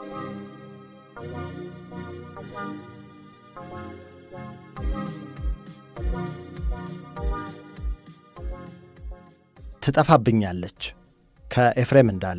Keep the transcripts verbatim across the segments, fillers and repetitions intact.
ትጠፋብኛለች ከኤፍሬም እንዳለ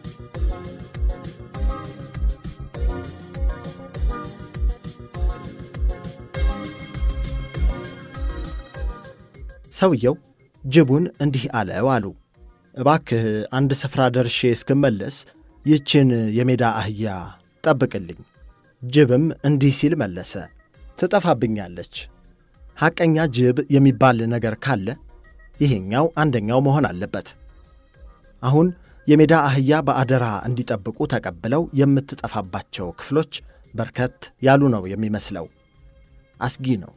ሰውየው ጅቡን እንዲህ አለው አሉ እባክህ አንድ ስፍራ ደርሼ እስክመለስ ይችን የሜዳ አህያ ጠብቅልኝ ጅብም እንዲህ ሲል መለሰ ትጠፋብኛለች ሐቀኛ ጅብ የሚባል ነገር ካለ ይሄኛው አንደኛው መሆን አለበት አሁን የሜዳ አህያ በአደራ እንዲጠብቁ ተቀብለው የምትጠፋባቸው ክፍሎች በርከት ያሉ ነው የሚመስለው አስጊ ነው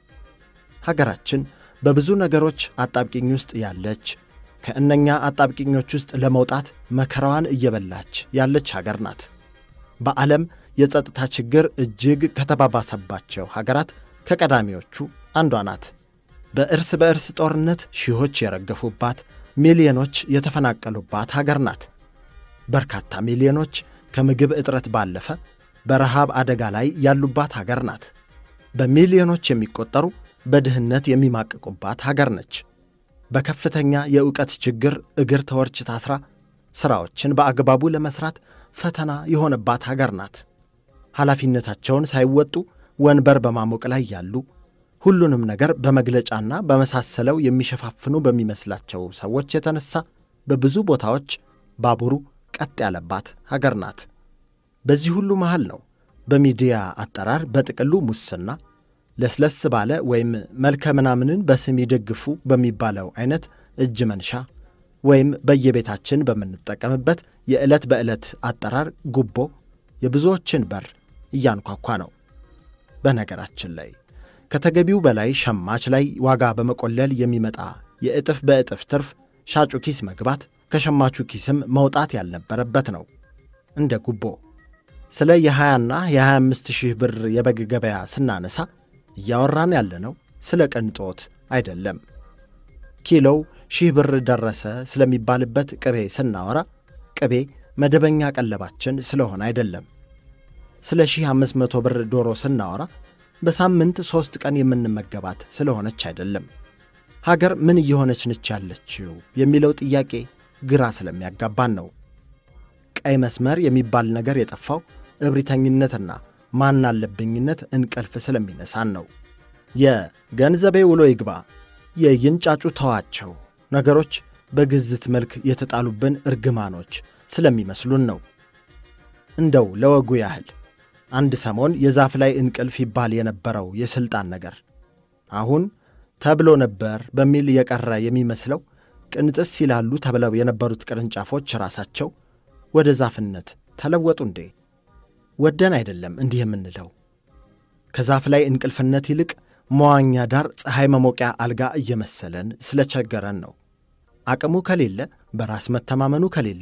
ሀገራችን በብዙ ነገሮች አጣብቂኝ ውስጥ ያለች ከእነኛ አጣብቂኞች ውስጥ ለመውጣት መከራዋን እየበላች ያለች ሀገር ናት በዓለም የጸጥታ ችግር እጅግ ከተባባሰባቸው ሀገራት ከቀዳሚዎቹ አንዷ ናት በእርስ በእርስ ጦርነት ሺዎች የረገፉባት ሚሊዮኖች የተፈናቀሉባት ሀገር ናት በርካታ ሚሊዮኖች ከምግብ እጥረት ባለፈ በረሃብ አደጋ ላይ ያሉባት ሀገር ናት በሚሊዮኖች የሚቆጠሩ በድህነት የሚማቅቁባት ሀገር ነች በከፍተኛ የዕውቀት ችግር እግር ተወርች ታስራ ሥራዎችን በአግባቡ ለመስራት ፈተና የሆነባት ሀገር ናት ኃላፊነታቸውን ሳይወጡ ወንበር በማሞቅ ላይ ያሉ ሁሉንም ነገር በመግለጫና በመሳሰለው የሚሸፋፍኑ በሚመስላቸው ሰዎች የተነሳ በብዙ ቦታዎች ባቡሩ ቀጥ ያለባት ሀገር ናት በዚህ ሁሉ መሃል ነው በሚዲያ አጠራር በጥቅሉ ሙስና ለስለስ ባለ ወይም መልከ ምናምንን በስም ይደግፉ በሚባለው አይነት እጅ መንሻ ወይም በየቤታችን በምንጠቀምበት የዕለት በዕለት አጠራር ጉቦ የብዙዎችን በር እያንኳኳ ነው በነገራችን ላይ ከተገቢው በላይ ሸማች ላይ ዋጋ በመቆለል የሚመጣ የእጥፍ በእጥፍ ትርፍ ሻጩ ኪስ መግባት ከሸማቹ ኪስም መውጣት ያልነበረበት ነው እንደ ጉቦ ስለ የ20ና የ25 ሺህ ብር የበግ ገበያ ስናነሳ እያወራን ያለነው ስለ ቅንጦት አይደለም ኪሎው ሺህ ብር ደረሰ ስለሚባልበት ቅቤ ስናወራ ቅቤ መደበኛ ቀለባችን ስለሆነ አይደለም ስለ ሺህ አምስት መቶ ብር ዶሮ ስናወራ በሳምንት ሶስት ቀን የምንመገባት ስለሆነች አይደለም ሀገር ምን እየሆነች ነች ያለችው የሚለው ጥያቄ ግራ ስለሚያጋባን ነው ቀይ መስመር የሚባል ነገር የጠፋው እብሪተኝነትና ማን አለብኝነት እንቅልፍ ስለሚነሳን ነው የገንዘቤ ውሎ ይግባ የይንጫጩ ተዋቸው ነገሮች በግዝት መልክ የተጣሉብን እርግማኖች ስለሚመስሉን ነው እንደው ለወጉ ያህል አንድ ሰሞን የዛፍ ላይ እንቅልፍ ይባል የነበረው የስልጣን ነገር አሁን ተብሎ ነበር በሚል የቀረ የሚመስለው ቅንጥስ ይላሉ ተብለው የነበሩት ቅርንጫፎች ራሳቸው ወደ ዛፍነት ተለወጡ እንዴ ወደን አይደለም እንዲህ የምንለው ከዛፍ ላይ እንቅልፍነት ይልቅ መዋኛ ዳር ፀሐይ መሞቂያ አልጋ እየመሰለን ስለቸገረን ነው አቅሙ ከሌለ በራስ መተማመኑ ከሌለ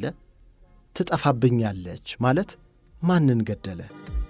ትጠፋብኛለች ማለት ማንን ገደለ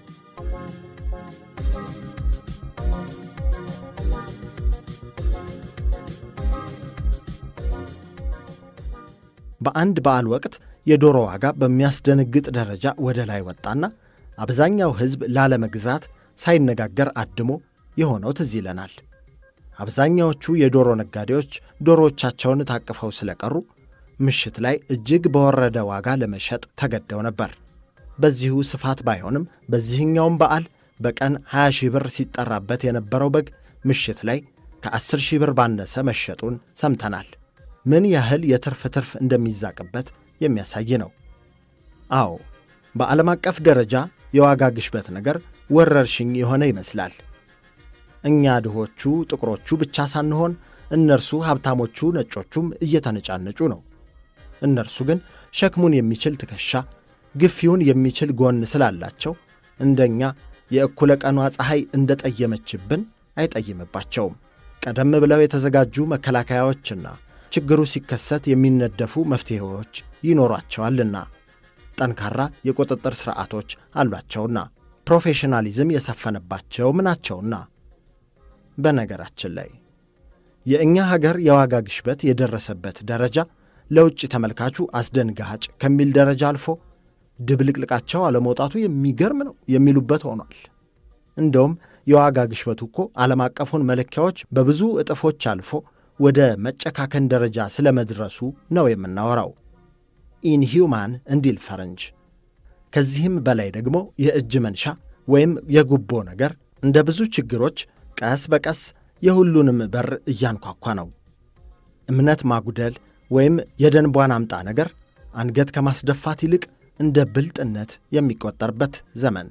በአንድ በዓል ወቅት የዶሮ ዋጋ በሚያስደነግጥ ደረጃ ወደ ላይ ወጣና አብዛኛው ሕዝብ ላለመግዛት ሳይነጋገር አድሞ የሆነው ትዝ ይለናል አብዛኛዎቹ የዶሮ ነጋዴዎች ዶሮዎቻቸውን ታቅፈው ስለቀሩ ምሽት ላይ እጅግ በወረደ ዋጋ ለመሸጥ ተገደው ነበር በዚሁ ስፋት ባይሆንም በዚህኛውም በዓል በቀን ሃያ ሺህ ብር ሲጠራበት የነበረው በግ ምሽት ላይ ከ10 ሺህ ብር ባነሰ መሸጡን ሰምተናል ምን ያህል የትርፍ ትርፍ እንደሚዛቅበት የሚያሳይ ነው አዎ በዓለም አቀፍ ደረጃ የዋጋ ግሽበት ነገር ወረርሽኝ የሆነ ይመስላል እኛ ድሆቹ ጥቁሮቹ ብቻ ሳንሆን እነርሱ ሀብታሞቹ ነጮቹም እየተነጫነጩ ነው እነርሱ ግን ሸክሙን የሚችል ትከሻ ግፊውን የሚችል ጎን ስላላቸው እንደኛ የእኩለ ቀኗ ፀሐይ እንደጠየመችብን አይጠይምባቸውም ቀደም ብለው የተዘጋጁ መከላከያዎችና ችግሩ ሲከሰት የሚነደፉ መፍትሄዎች ይኖራቸዋልና ጠንካራ የቁጥጥር ሥርዓቶች አሏቸውና ፕሮፌሽናሊዝም የሰፈነባቸው ምናቸውና በነገራችን ላይ የእኛ ሀገር የዋጋ ግሽበት የደረሰበት ደረጃ ለውጭ ተመልካቹ አስደንጋጭ ከሚል ደረጃ አልፎ ድብልቅልቃቸው አለመውጣቱ የሚገርም ነው የሚሉበት ሆኗል። እንደውም የዋጋ ግሽበቱ እኮ ዓለም አቀፉን መለኪያዎች በብዙ እጥፎች አልፎ ወደ መጨካከን ደረጃ ስለመድረሱ ነው የምናወራው። ኢንሂውማን እንዲል ፈረንጅ። ከዚህም በላይ ደግሞ የእጅ መንሻ ወይም የጉቦ ነገር እንደ ብዙ ችግሮች ቀስ በቀስ የሁሉንም በር እያንኳኳ ነው። እምነት ማጉደል ወይም የደንቧን አምጣ ነገር አንገት ከማስደፋት ይልቅ እንደ ብልጥነት የሚቆጠርበት ዘመን።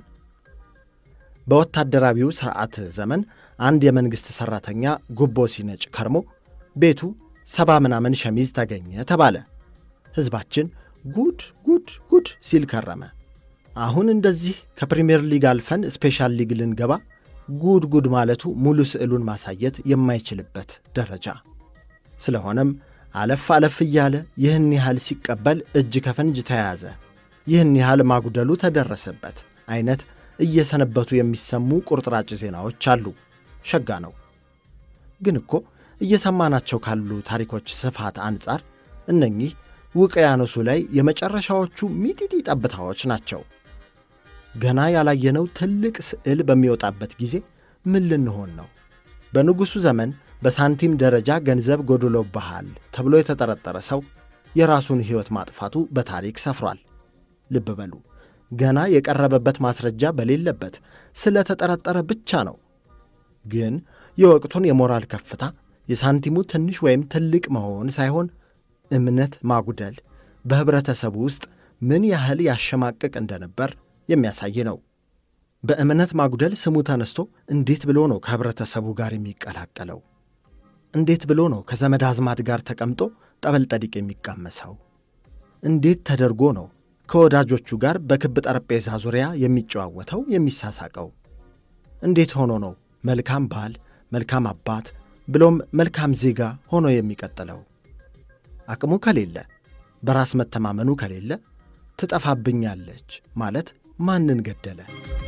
በወታደራዊው ሥርዓት ዘመን አንድ የመንግሥት ሠራተኛ ጉቦ ሲነጭ ከርሞ ቤቱ ሰባ ምናምን ሸሚዝ ተገኘ ተባለ። ሕዝባችን ጉድ ጉድ ጉድ ሲል ከረመ። አሁን እንደዚህ ከፕሪሚየር ሊግ አልፈን ስፔሻል ሊግ ልንገባ ጉድ ጉድ ማለቱ ሙሉ ስዕሉን ማሳየት የማይችልበት ደረጃ። ስለሆነም አለፍ አለፍ እያለ ይህን ያህል ሲቀበል እጅ ከፈንጅ ተያዘ፣ ይህን ያህል ማጉደሉ ተደረሰበት አይነት እየሰነበቱ የሚሰሙ ቁርጥራጭ ዜናዎች አሉ። ሸጋ ነው። ግን እኮ እየሰማናቸው ካሉ ታሪኮች ስፋት አንጻር እነኚህ ውቅያኖሱ ላይ የመጨረሻዎቹ ሚጢጢ ጠብታዎች ናቸው። ገና ያላየነው ትልቅ ስዕል በሚወጣበት ጊዜ ምን ልንሆን ነው? በንጉሡ ዘመን በሳንቲም ደረጃ ገንዘብ ጎድሎብሃል ተብሎ የተጠረጠረ ሰው የራሱን ሕይወት ማጥፋቱ በታሪክ ሰፍሯል። ልብ በሉ፣ ገና የቀረበበት ማስረጃ በሌለበት ስለ ተጠረጠረ ብቻ ነው። ግን የወቅቱን የሞራል ከፍታ የሳንቲሙ ትንሽ ወይም ትልቅ መሆን ሳይሆን እምነት ማጉደል በህብረተሰቡ ውስጥ ምን ያህል ያሸማቅቅ እንደነበር የሚያሳይ ነው። በእምነት ማጉደል ስሙ ተነስቶ እንዴት ብሎ ነው ከህብረተሰቡ ጋር የሚቀላቀለው? እንዴት ብሎ ነው ከዘመድ አዝማድ ጋር ተቀምጦ ጠበልጠዲቅ የሚቃመሰው? እንዴት ተደርጎ ነው ከወዳጆቹ ጋር በክብ ጠረጴዛ ዙሪያ የሚጨዋወተው የሚሳሳቀው? እንዴት ሆኖ ነው መልካም ባል፣ መልካም አባት ብሎም መልካም ዜጋ ሆኖ የሚቀጥለው? አቅሙ ከሌለ፣ በራስ መተማመኑ ከሌለ ትጠፋብኛለች ማለት ማንን ገደለ?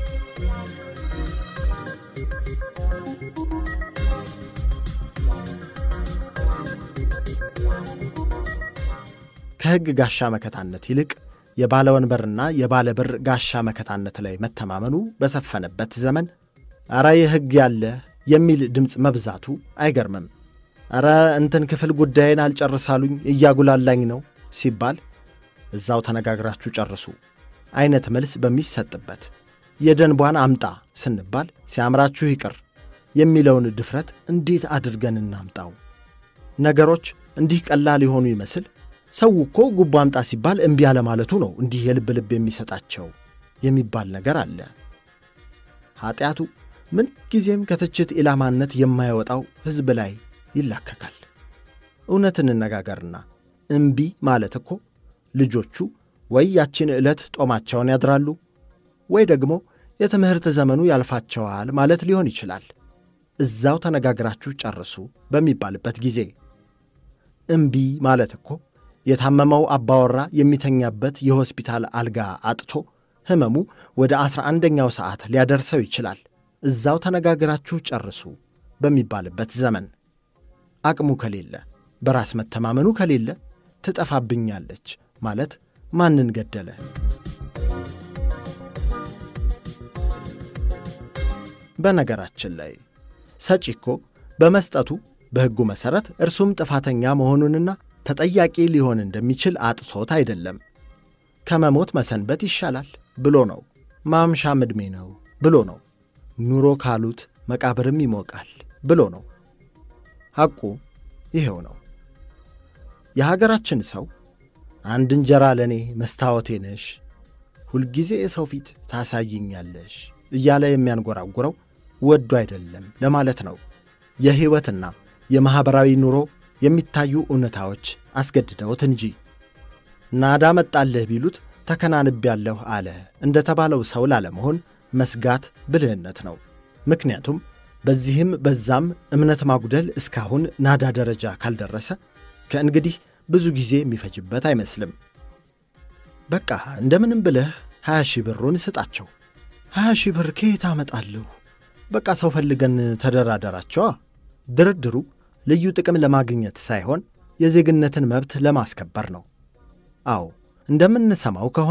ከሕግ ጋሻ መከታነት ይልቅ የባለ ወንበርና የባለ ብር ጋሻ መከታነት ላይ መተማመኑ በሰፈነበት ዘመን አረ የሕግ ያለ የሚል ድምፅ መብዛቱ አይገርምም። አረ እንትን ክፍል ጉዳይን አልጨርሳሉኝ እያጉላላኝ ነው ሲባል እዛው ተነጋግራችሁ ጨርሱ አይነት መልስ በሚሰጥበት፣ የደንቧን አምጣ ስንባል ሲያምራችሁ ይቅር የሚለውን ድፍረት እንዴት አድርገን እናምጣው? ነገሮች እንዲህ ቀላል የሆኑ ይመስል ሰው እኮ ጉቦ አምጣ ሲባል እምቢ ያለ ማለቱ ነው እንዲህ የልብ ልብ የሚሰጣቸው የሚባል ነገር አለ። ኃጢአቱ ምን ጊዜም ከትችት ኢላማነት የማይወጣው ሕዝብ ላይ ይላከካል። እውነትን እንነጋገርና እምቢ ማለት እኮ ልጆቹ ወይ ያችን ዕለት ጦማቸውን ያድራሉ ወይ ደግሞ የትምህርት ዘመኑ ያልፋቸዋል ማለት ሊሆን ይችላል። እዛው ተነጋግራችሁ ጨርሱ በሚባልበት ጊዜ እምቢ ማለት እኮ የታመመው አባወራ የሚተኛበት የሆስፒታል አልጋ አጥቶ ህመሙ ወደ አስራ አንደኛው ሰዓት ሊያደርሰው ይችላል። እዛው ተነጋግራችሁ ጨርሱ በሚባልበት ዘመን አቅሙ ከሌለ፣ በራስ መተማመኑ ከሌለ ትጠፋብኛለች ማለት ማንን ገደለ? በነገራችን ላይ ሰጪ እኮ በመስጠቱ በሕጉ መሠረት እርሱም ጥፋተኛ መሆኑንና ተጠያቂ ሊሆን እንደሚችል አጥቶት አይደለም። ከመሞት መሰንበት ይሻላል ብሎ ነው። ማምሻም ዕድሜ ነው ብሎ ነው። ኑሮ ካሉት መቃብርም ይሞቃል ብሎ ነው። ሐቁ ይሄው ነው። የሀገራችን ሰው አንድ እንጀራ ለኔ መስታወቴ ነሽ፣ ሁልጊዜ የሰው ፊት ታሳይኛለሽ እያለ የሚያንጎራጉረው ወዶ አይደለም ለማለት ነው። የሕይወትና የማኅበራዊ ኑሮ የሚታዩ እውነታዎች አስገድደውት እንጂ። ናዳ መጣልህ ቢሉት ተከናንቤያለሁ አለ እንደተባለው ሰው ላለመሆን መስጋት ብልህነት ነው። ምክንያቱም በዚህም በዛም እምነት ማጉደል እስካሁን ናዳ ደረጃ ካልደረሰ ከእንግዲህ ብዙ ጊዜ የሚፈጅበት አይመስልም። በቃ እንደምንም ብለህ ሀያ ሺህ ብሩን ስጣቸው። ሀያ ሺህ ብር ከየት አመጣለሁ? በቃ ሰው ፈልገን ተደራደራቸዋ። ድርድሩ ልዩ ጥቅም ለማግኘት ሳይሆን የዜግነትን መብት ለማስከበር ነው። አዎ እንደምንሰማው ከሆነ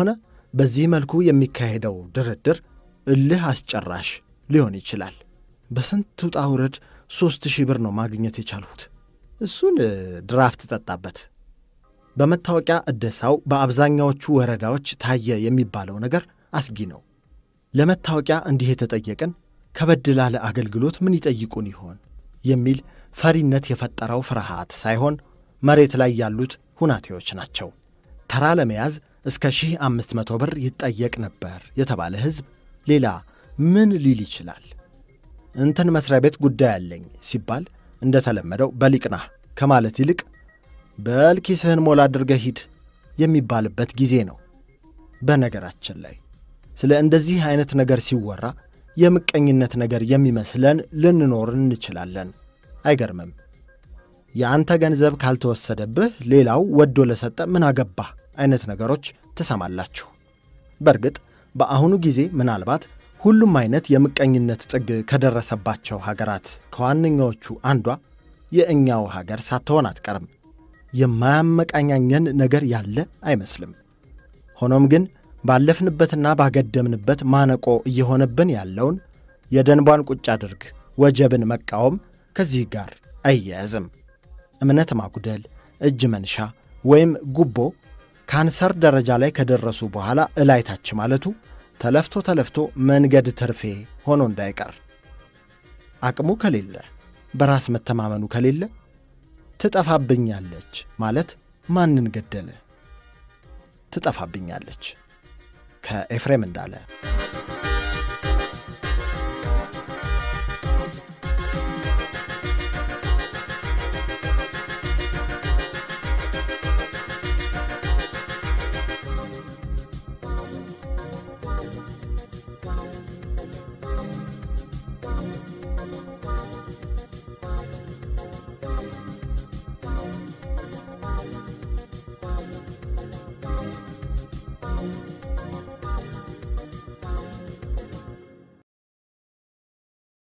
በዚህ መልኩ የሚካሄደው ድርድር እልህ አስጨራሽ ሊሆን ይችላል። በስንት ውጣ ውረድ ሦስት ሺህ ብር ነው ማግኘት የቻልሁት። እሱን ድራፍት ጠጣበት። በመታወቂያ እደሳው በአብዛኛዎቹ ወረዳዎች ታየ የሚባለው ነገር አስጊ ነው። ለመታወቂያ እንዲህ የተጠየቀን ከበድ ላለ አገልግሎት ምን ይጠይቁን ይሆን የሚል ፈሪነት የፈጠረው ፍርሃት ሳይሆን መሬት ላይ ያሉት ሁናቴዎች ናቸው። ተራ ለመያዝ እስከ ሺህ አምስት መቶ ብር ይጠየቅ ነበር የተባለ ሕዝብ ሌላ ምን ሊል ይችላል? እንትን መስሪያ ቤት ጉዳይ አለኝ ሲባል እንደተለመደው በሊቅናህ ከማለት ይልቅ በልኪስህን ሞላ አድርገህ ሂድ የሚባልበት ጊዜ ነው። በነገራችን ላይ ስለ እንደዚህ አይነት ነገር ሲወራ የምቀኝነት ነገር የሚመስለን ልንኖር እንችላለን። አይገርምም? የአንተ ገንዘብ ካልተወሰደብህ ሌላው ወዶ ለሰጠ ምን አገባህ አይነት ነገሮች ትሰማላችሁ። በእርግጥ በአሁኑ ጊዜ ምናልባት ሁሉም አይነት የምቀኝነት ጥግ ከደረሰባቸው ሀገራት ከዋነኛዎቹ አንዷ የእኛው ሀገር ሳትሆን አትቀርም። የማያመቃኛኘን ነገር ያለ አይመስልም። ሆኖም ግን ባለፍንበትና ባገደምንበት ማነቆ እየሆነብን ያለውን የደንቧን ቁጭ አድርግ ወጀብን መቃወም ከዚህ ጋር አይያዝም። እምነት ማጉደል፣ እጅ መንሻ ወይም ጉቦ ካንሰር ደረጃ ላይ ከደረሱ በኋላ እላይታች ማለቱ ተለፍቶ ተለፍቶ መንገድ ትርፌ ሆኖ እንዳይቀር። አቅሙ ከሌለ በራስ መተማመኑ ከሌለ ትጠፋብኛለች ማለት ማንን ገደለ? ትጠፋብኛለች ከኤፍሬም እንዳለ